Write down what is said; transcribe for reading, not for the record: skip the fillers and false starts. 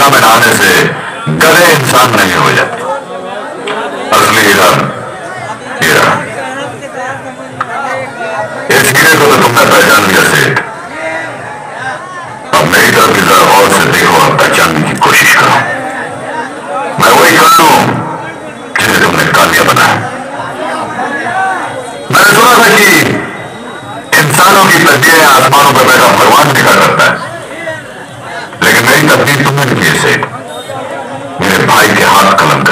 गंगा में नहाने से गधे इंसान नहीं हो जाते। असली हीरा हीरा। इस हीरे को तो तुमने पहचान लिया सेठ। अब मेरी तरफ की जरा गौर से देखो और पहचानने की कोशिश करो। मैं वही कानू जिसे तुमने कालिया बनाया। मैंने सुना था कि इंसानों की तस्वीरें आसमानों पर बैठा भगवान दिखा करता है, लेकिन मेरी तस्वीर तुमने लिखी है सेठ। मेरे भाई के हाथ कलम